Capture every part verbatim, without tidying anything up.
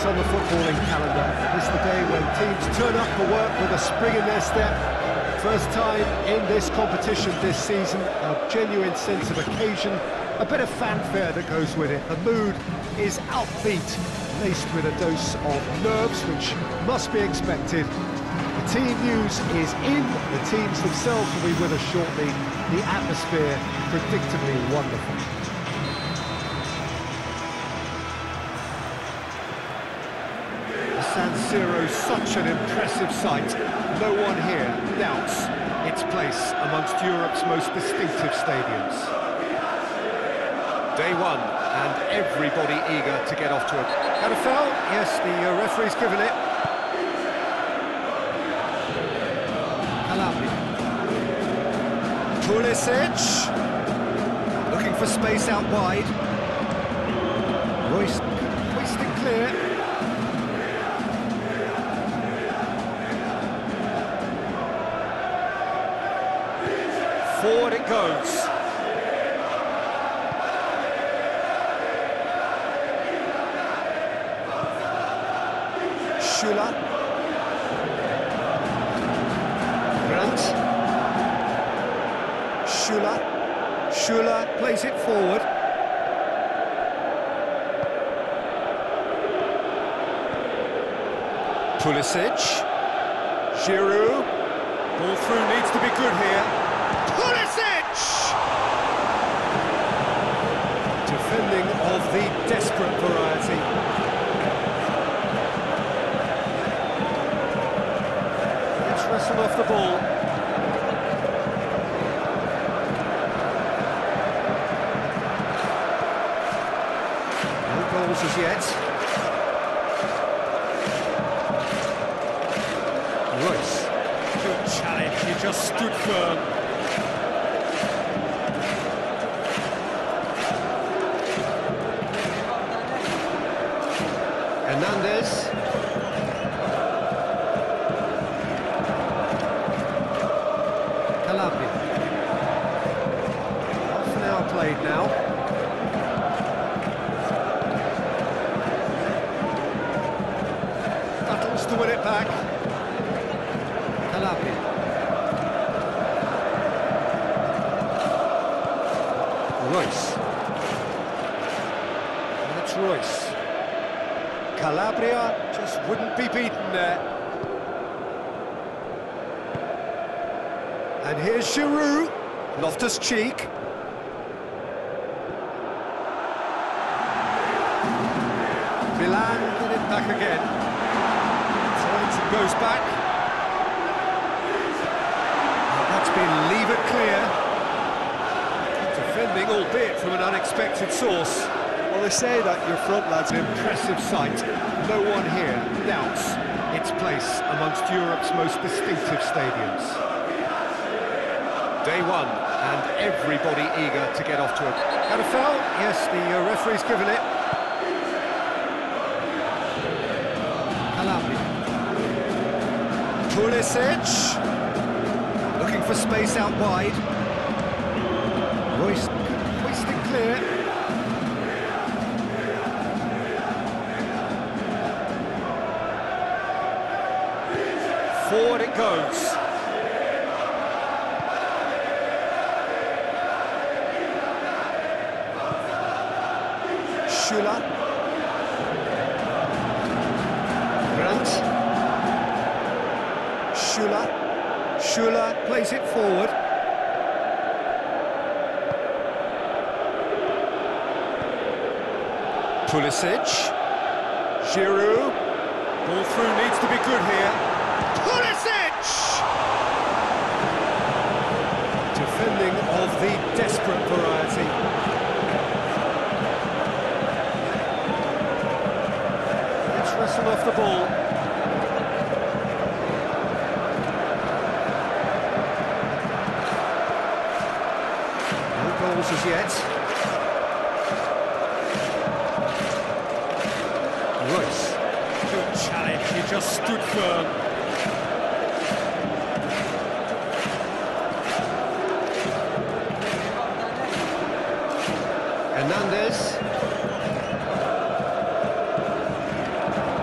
days on the footballing calendar. It's the day when teams turn up for work with a spring in their step. First time in this competition this season, a genuine sense of occasion, a bit of fanfare that goes with it. The mood is upbeat, laced with a dose of nerves, which must be expected. The team news is in, the teams themselves will be with us shortly. The atmosphere predictably wonderful. San Siro, such an impressive sight. No one here doubts its place amongst Europe's most distinctive stadiums. Day one, and everybody eager to get off to it. Got a foul? Yes, the uh, referee's given it. Calabria. Pulisic. Looking for space out wide. Royce hoist it clear. Forward it goes. Schüller. Brandt. Schüller. Schüller plays it forward. Pulisic. Giroud. Ball through needs to be good here. Pulisic! Defending of the desperate variety. It's wrestled off the ball. No goals as yet. Royce. Good challenge, he just stood firm. Hernandez. Calabria. Half an hour played now. Battles to win it back. Calabria. Royce. That's Royce. Calabria just wouldn't be beaten there. And here's Giroud, Loftus-Cheek. Milan get it back again. Turns and goes back. And that's been levered clear. Defending, albeit from an unexpected source. Well, they say that your front lad's an impressive sight. No one here doubts its place amongst Europe's most distinctive stadiums. Day one, and everybody eager to get off to it. Got a foul? Yes, the uh, referee's given it. Calabria. Pulisic. Looking for space out wide. Royce hoist it clear. Forward it goes. Schüller. Brandt. Schüller. Schüller plays it forward. Pulisic. Giroud. Ball through needs to be good here. Pulisic! Defending of the desperate variety. It's wrestled off the ball. No goals as yet. Royce. Good challenge, he just stood firm. Hernandez.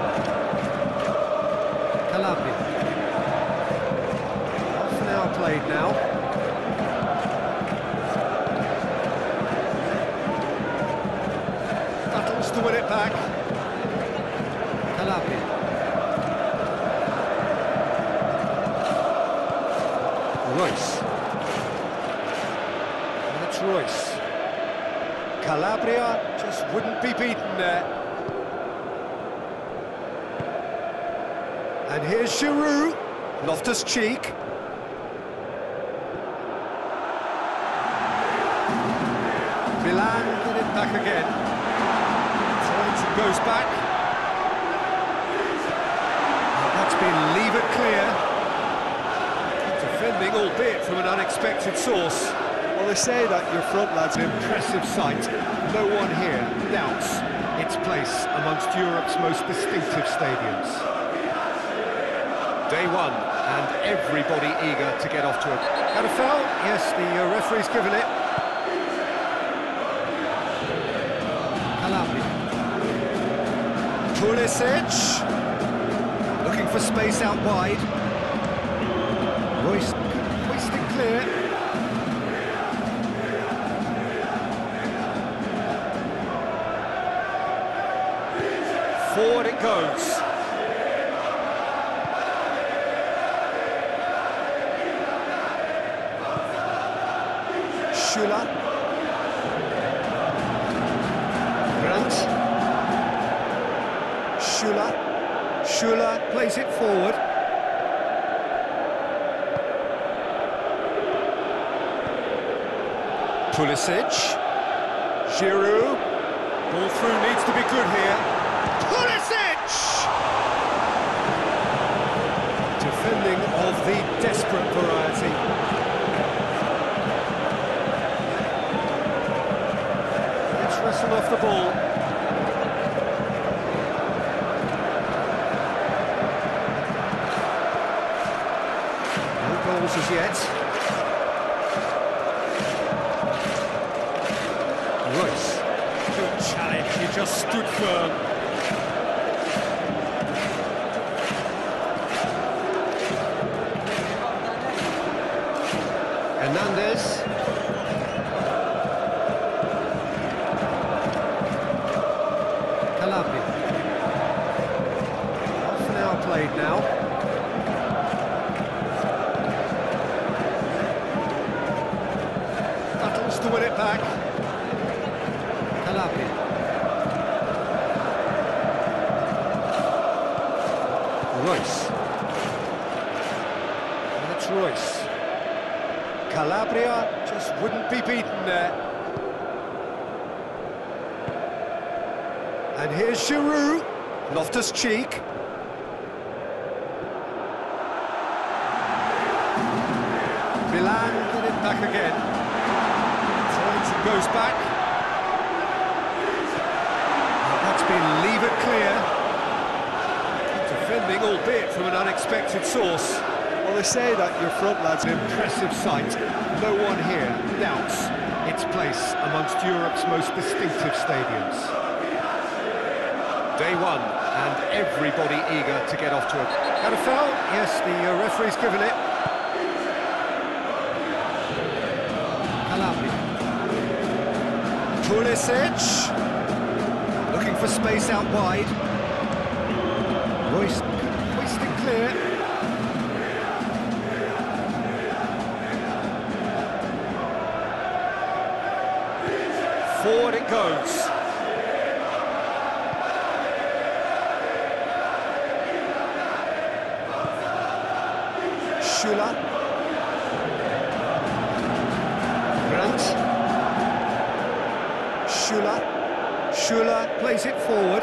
Calabria just wouldn't be beaten there. And here's Giroud, Loftus-Cheek. Milan get it back again. Turns and goes back. That's been levered clear. Defending, albeit from an unexpected source. Well, they say that your front lads... An impressive sight. No one here doubts its place amongst Europe's most distinctive stadiums. Day one, and everybody eager to get off to it. Had a foul? Yes, the uh, referee's given it. Calabria. Pulisic. Looking for space out wide. Royce hoisted clear. Forward it goes. Schüller. Brandt. Schüller. Schüller plays it forward. Pulisic. Giroud. Ball through needs to be good here. Pulisic! Defending of the desperate variety. Let's wrestle off the ball. No goals as yet. Royce. Good challenge, he just stood firm. Hernandez. Calabria. Half an hour played now. Battles to win it back. Calabria. Royce. That's Royce. Calabria just wouldn't be beaten there. And here's Giroud, Loftus-Cheek. Milan get it back again. Turns and goes back. That's been levered clear. Defending, albeit from an unexpected source. Well, they say that your front lads... An impressive sight. No one here doubts its place amongst Europe's most distinctive stadiums. Day one, and everybody eager to get off to it. Had a foul? Yes, the uh, referee's given it. Calabria. Pulisic. Looking for space out wide. Royce hoisted clear. Forward it goes. Schüller. Brandt. Schüller. Schüller plays it forward.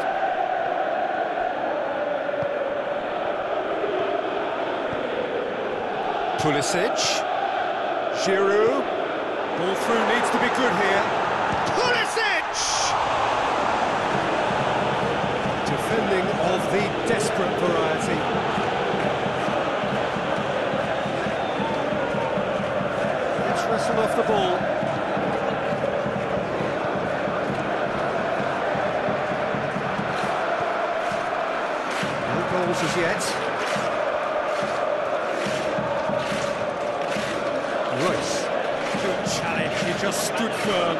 Pulisic. Giroud. Ball through needs to be good here. Pulisic! Defending of the desperate variety. Let's wrestle off the ball. No goals as yet. Royce. Good challenge, he just stood firm.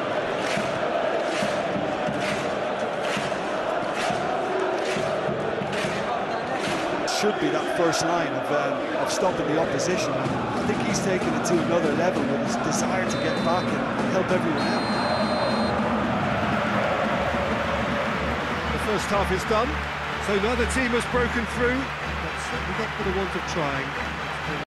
Should be that first line of, um, of stopping the opposition. I think he's taken it to another level with his desire to get back and help everyone out. first half is done. So neither team has broken through, but certainly not for the want of trying.